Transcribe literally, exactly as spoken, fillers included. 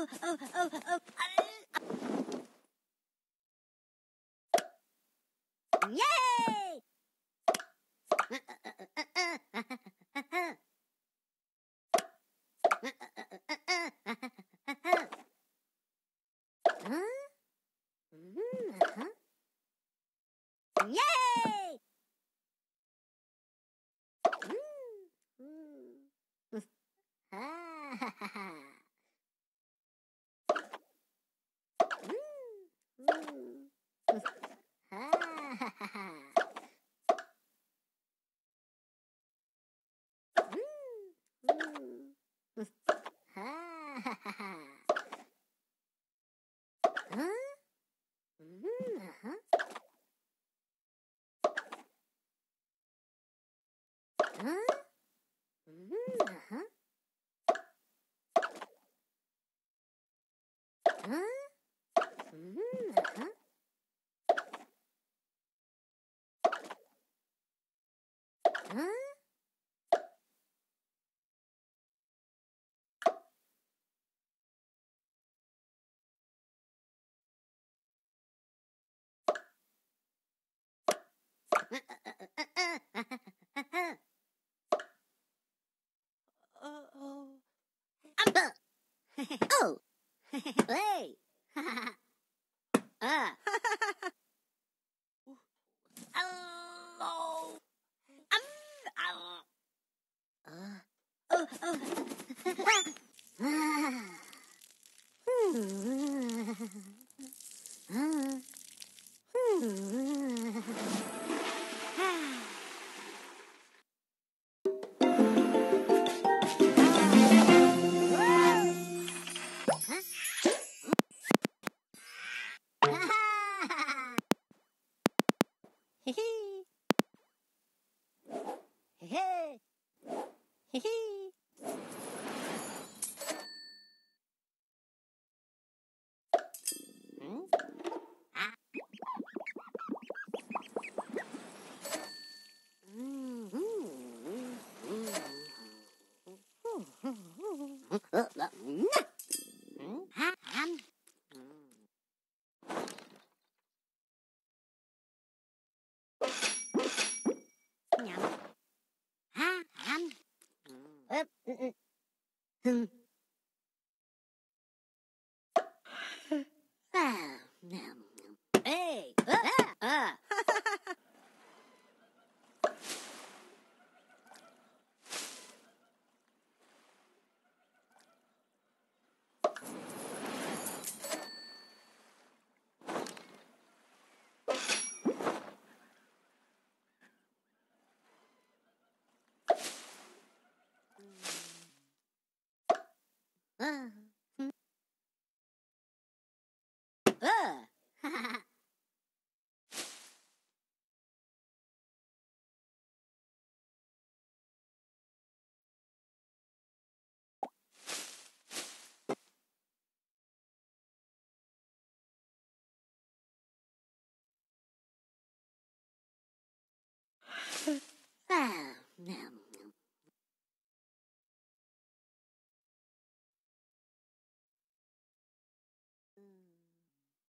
oh, oh, oh, oh. Yay! Huh? Mm-hmm. Yay! Mm. Ah, ha, ha, ha. Mm. Ah, ha, ha, ha. Mm. Ah, ha, ha, ha. Huh? Mm, uh-huh. Huh? Mm, uh-huh. Huh? Mm, uh-huh. Huh? Uh-oh. Oh! Hey! Ah! Oh! Um, ow. Uh, oh, oh. Ah. Hmm. Ah. Hmm. Hee-hee. Hey. Hee-hee. Hmm? Ah. Mm, mm, mm, mm. Hmm? Ah, um. Nhầm. Ha, hầm. Ướp. Hmm. Ah, nhầm. Hey. Ah, ah. Ah.